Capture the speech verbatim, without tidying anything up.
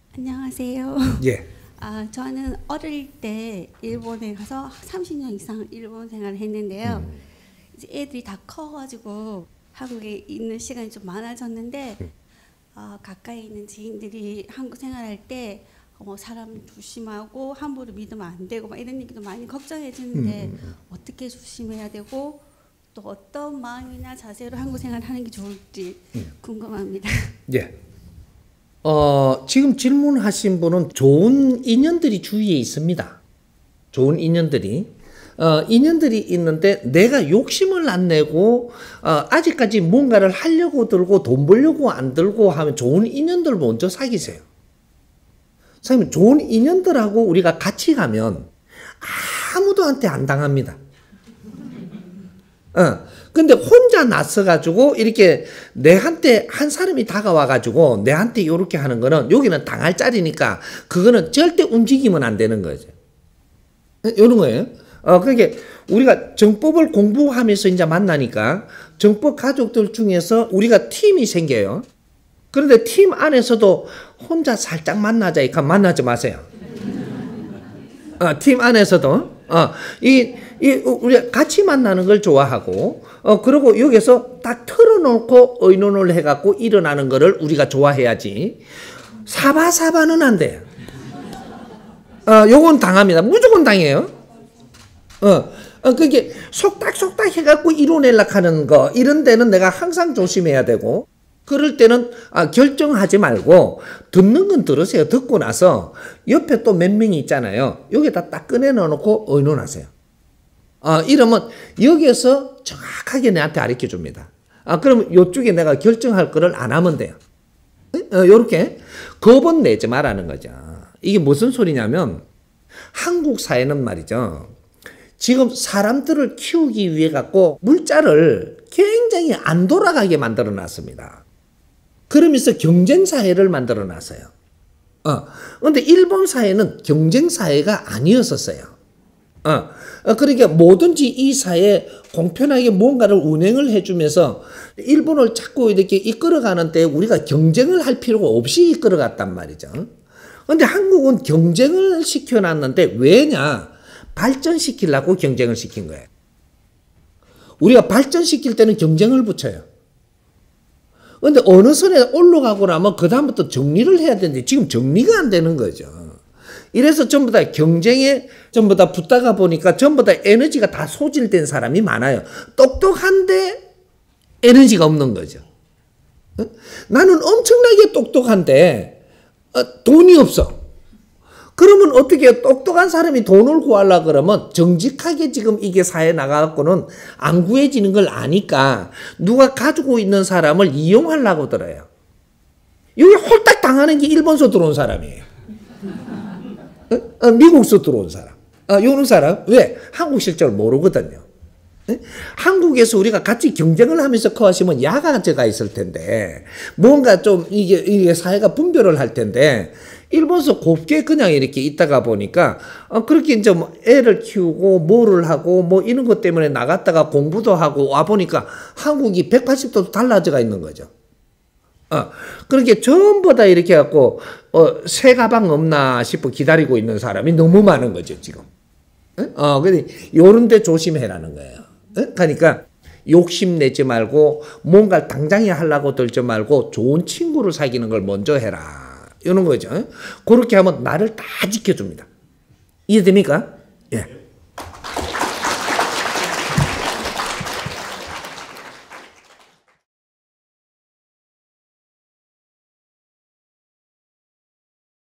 안녕하세요. 예. 아, 저는 어릴 때 일본에 가서 삼십 년 이상 일본 생활을 했는데요. 음. 이제 애들이 다 커가지고 한국에 있는 시간이 좀 많아졌는데 음. 어, 가까이 있는 지인들이 한국 생활할 때 어, 사람 조심하고 함부로 믿으면 안 되고 막 이런 얘기도 많이 걱정해 주는데 음, 음, 음. 어떻게 조심해야 되고 또 어떤 마음이나 자세로 한국 생활을 하는 게 좋을지 음. 궁금합니다. 예. 어, 지금 질문하신 분은 좋은 인연들이 주위에 있습니다. 좋은 인연들이. 어, 인연들이 있는데 내가 욕심을 안 내고 어, 아직까지 뭔가를 하려고 들고 돈 벌려고 안 들고 하면 좋은 인연들 먼저 사귀세요. 선생님, 좋은 인연들하고 우리가 같이 가면 아무도한테 안 당합니다. 어. 근데 혼자 나서가지고 이렇게 내한테 한 사람이 다가와가지고 내한테 이렇게 하는 거는 여기는 당할 자리니까 그거는 절대 움직이면 안 되는 거죠. 이런 거예요. 어, 그러니까 우리가 정법을 공부하면서 이제 만나니까 정법 가족들 중에서 우리가 팀이 생겨요. 그런데 팀 안에서도 혼자 살짝 만나자 이까 만나지 마세요. 어, 팀 안에서도 어, 이, 이 우리가 같이 만나는 걸 좋아하고 어 그리고 여기서 딱 틀어놓고 의논을 해갖고 일어나는 거를 우리가 좋아해야지 사바사바는 안 돼요. 어 요건 당합니다. 무조건 당해요. 어, 어 그게 속닥속닥 해갖고 이뤄내려고 하는 거 이런 데는 내가 항상 조심해야 되고 그럴 때는 아, 결정하지 말고 듣는 건 들으세요. 듣고 나서 옆에 또 몇 명이 있잖아요. 여기다 딱 꺼내 넣어놓고 의논하세요. 아, 이러면 여기에서 정확하게 내한테 가르쳐 줍니다. 아, 그러면 이쪽에 내가 결정할 거를 안 하면 돼요. 어, 요렇게 겁은 내지 말라는 거죠. 이게 무슨 소리냐면 한국 사회는 말이죠. 지금 사람들을 키우기 위해 갖고 물자를 굉장히 안 돌아가게 만들어 놨습니다. 그러면서 경쟁 사회를 만들어 놨어요. 어, 근데 일본 사회는 경쟁 사회가 아니었었어요. 어, 그러니까 뭐든지 이 사회에 공평하게 뭔가를 운행을 해주면서 일본을 자꾸 이렇게 이끌어가는 때 우리가 경쟁을 할 필요가 없이 이끌어갔단 말이죠. 근데 한국은 경쟁을 시켜놨는데 왜냐? 발전시키려고 경쟁을 시킨 거예요. 우리가 발전시킬 때는 경쟁을 붙여요. 근데 어느 선에 올라가고 나면 그다음부터 정리를 해야 되는데 지금 정리가 안 되는 거죠. 이래서 전부 다 경쟁에 전부 다 붙다가 보니까 전부 다 에너지가 다 소질된 사람이 많아요. 똑똑한데 에너지가 없는 거죠. 어? 나는 엄청나게 똑똑한데 어, 돈이 없어. 그러면 어떻게 똑똑한 사람이 돈을 구하려고 그러면 정직하게 지금 이게 사회에 나가갖고는 안 구해지는 걸 아니까 누가 가지고 있는 사람을 이용하려고 들어요. 여기 홀딱 당하는 게 일본서 들어온 사람이에요. 어? 어, 미국서 들어온 사람. 아, 요런 사람. 왜? 한국 실적을 모르거든요. 에? 한국에서 우리가 같이 경쟁을 하면서 커하시면 야가제가 있을 텐데 뭔가 좀 이게, 이게 사회가 분별을 할 텐데 일본서 곱게 그냥 이렇게 있다가 보니까 어 그렇게 이제 뭐 애를 키우고 뭐를 하고 뭐 이런 것 때문에 나갔다가 공부도 하고 와 보니까 한국이 백팔십 도 달라져가 있는 거죠. 어 그렇게 전부 다 이렇게 갖고 어 새 가방 없나 싶어 기다리고 있는 사람이 너무 많은 거죠 지금. 어 근데 요런데 조심해라는 거예요. 어? 그러니까 욕심 내지 말고 뭔가 당장에 하려고 들지 말고 좋은 친구를 사귀는 걸 먼저 해라. 이런 거죠. 그렇게 하면 나를 다 지켜줍니다. 이해됩니까? 예.